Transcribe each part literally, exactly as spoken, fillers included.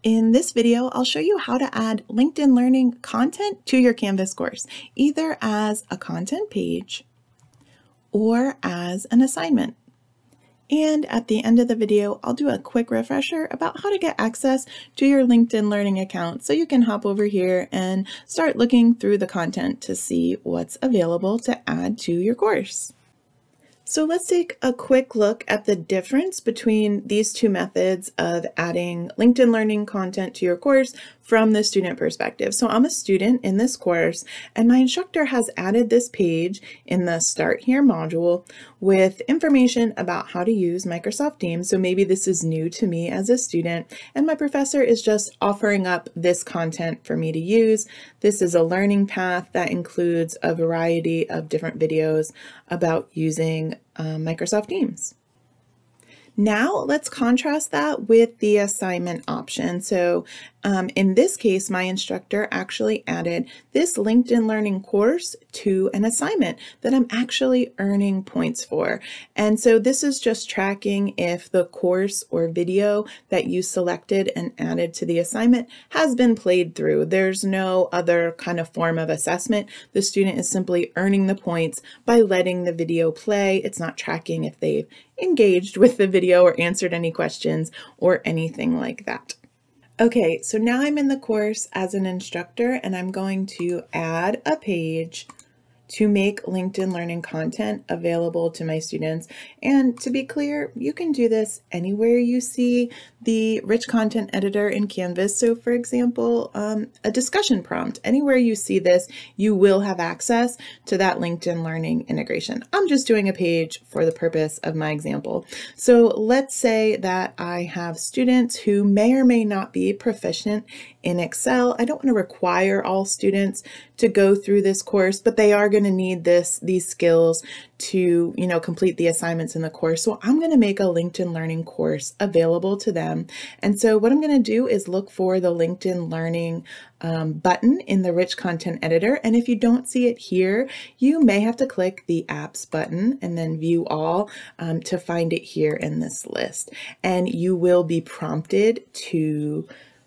In this video, I'll show you how to add LinkedIn Learning content to your Canvas course, either as a content page or as an assignment. And at the end of the video, I'll do a quick refresher about how to get access to your LinkedIn Learning account so you can hop over here and start looking through the content to see what's available to add to your course. So let's take a quick look at the difference between these two methods of adding LinkedIn Learning content to your course from the student perspective. So I'm a student in this course, and my instructor has added this page in the Start Here module with information about how to use Microsoft Teams. So maybe this is new to me as a student, and my professor is just offering up this content for me to use. This is a learning path that includes a variety of different videos about using uh, Microsoft Teams. Now let's contrast that with the assignment option. So um, in this case, my instructor actually added this LinkedIn Learning course to an assignment that I'm actually earning points for. And so this is just tracking if the course or video that you selected and added to the assignment has been played through. There's no other kind of form of assessment. The student is simply earning the points by letting the video play. It's not tracking if they've engaged with the video or answered any questions or anything like that. Okay, so now I'm in the course as an instructor, and I'm going to add a page to make LinkedIn Learning content available to my students. And to be clear, you can do this anywhere you see the rich content editor in Canvas. So for example, um, a discussion prompt, anywhere you see this, you will have access to that LinkedIn Learning integration. I'm just doing a page for the purpose of my example. So let's say that I have students who may or may not be proficient in Excel. I don't want to require all students to go through this course, but they are going to need this these skills to, you know, complete the assignments in the course. So I'm going to make a LinkedIn Learning course available to them. And so what I'm going to do is look for the LinkedIn Learning um, button in the Rich Content Editor. And if you don't see it here, you may have to click the Apps button and then View All um, to find it here in this list. And you will be prompted to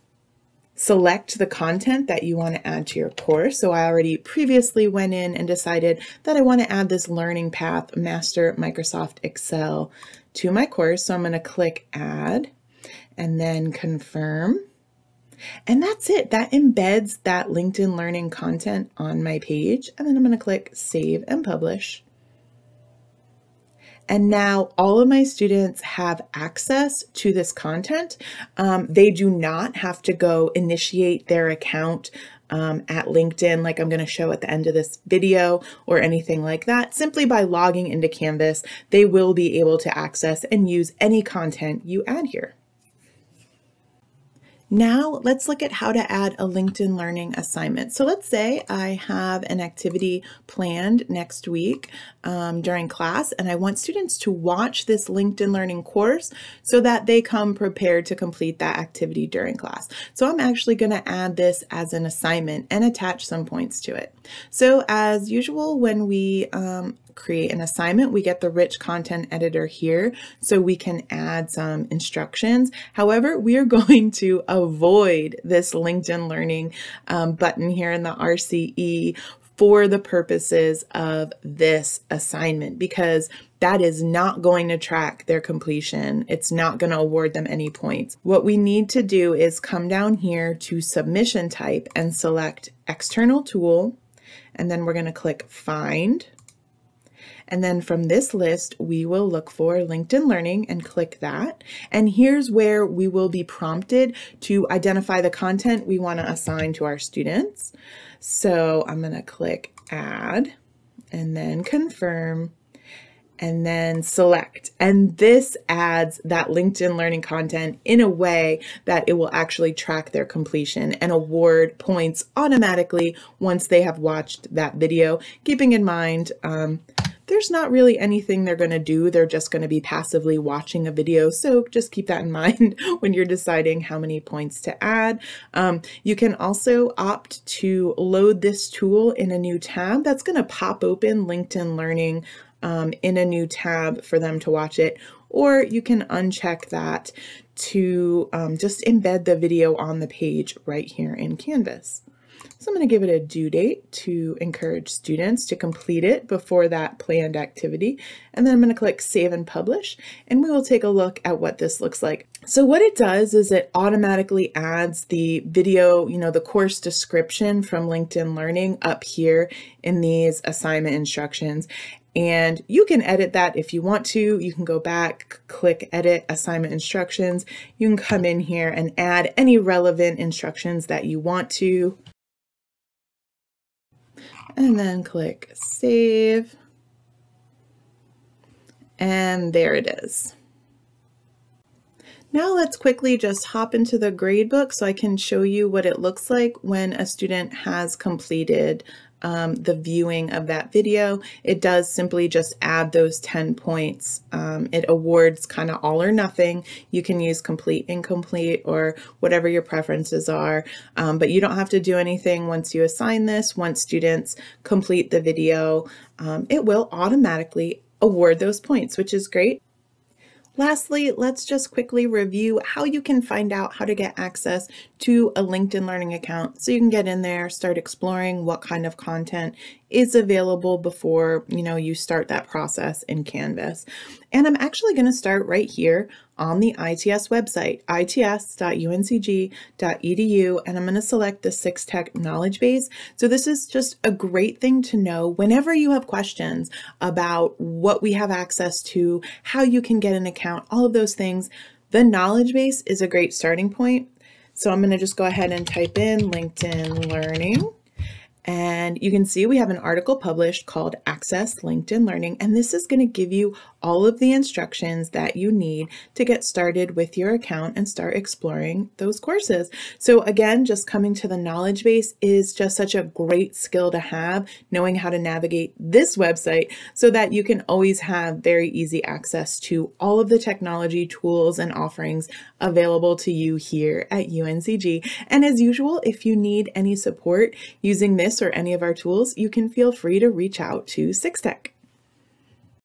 select the content that you want to add to your course. So I already previously went in and decided that I want to add this learning path, Master Microsoft Excel, to my course. So I'm going to click Add and then Confirm. And that's it. That embeds that LinkedIn Learning content on my page. And then I'm going to click Save and Publish. And now all of my students have access to this content. Um, they do not have to go initiate their account um, at LinkedIn like I'm going to show at the end of this video or anything like that. Simply by logging into Canvas, they will be able to access and use any content you add here. Now let's look at how to add a LinkedIn Learning assignment. So let's say I have an activity planned next week um, during class, and I want students to watch this LinkedIn Learning course so that they come prepared to complete that activity during class. So I'm actually going to add this as an assignment and attach some points to it. So as usual, when we um, create an assignment, we get the Rich Content Editor here so we can add some instructions. However, we are going to avoid this LinkedIn Learning um, button here in the R C E for the purposes of this assignment, because that is not going to track their completion. It's not going to award them any points. What we need to do is come down here to Submission Type and select External Tool, and then we're going to click Find. And then from this list, we will look for LinkedIn Learning and click that. And here's where we will be prompted to identify the content we want to assign to our students. So I'm going to click Add and then Confirm and then Select. And this adds that LinkedIn Learning content in a way that it will actually track their completion and award points automatically once they have watched that video, keeping in mind um, there's not really anything they're going to do. They're just going to be passively watching a video. So just keep that in mind when you're deciding how many points to add. Um, you can also opt to load this tool in a new tab. That's going to pop open LinkedIn Learning um, in a new tab for them to watch it, or you can uncheck that to um, just embed the video on the page right here in Canvas. So I'm going to give it a due date to encourage students to complete it before that planned activity. And then I'm going to click Save and Publish, and we will take a look at what this looks like. So what it does is it automatically adds the video, you know, the course description from LinkedIn Learning up here in these assignment instructions. And you can edit that if you want to. You can go back, click Edit Assignment Instructions. You can come in here and add any relevant instructions that you want to. And then click Save. And there it is. Now let's quickly just hop into the gradebook so I can show you what it looks like when a student has completed um, the viewing of that video. It does simply just add those ten points. Um, it awards kind of all or nothing. You can use complete, incomplete, or whatever your preferences are, um, but you don't have to do anything once you assign this. Once students complete the video, um, it will automatically award those points, which is great. Lastly, let's just quickly review how you can find out how to get access to a LinkedIn Learning account so you can get in there, start exploring what kind of content is available before, you know, you start that process in Canvas. And I'm actually going to start right here on the I T S website, I T S dot U N C G dot E D U, and I'm going to select the six tech knowledge base. So this is just a great thing to know whenever you have questions about what we have access to, how you can get an account, all of those things. The knowledge base is a great starting point. So I'm going to just go ahead and type in LinkedIn Learning. And you can see we have an article published called Access LinkedIn Learning, and this is going to give you all of the instructions that you need to get started with your account and start exploring those courses. So again, just coming to the knowledge base is just such a great skill to have, knowing how to navigate this website so that you can always have very easy access to all of the technology tools and offerings available to you here at U N C G. And as usual, if you need any support using this or any of our tools, you can feel free to reach out to six tech.